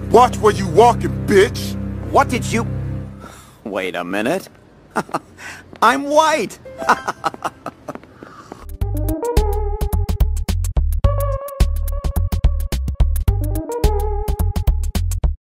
Watch where you walking, bitch! What did you... Wait a minute. I'm white!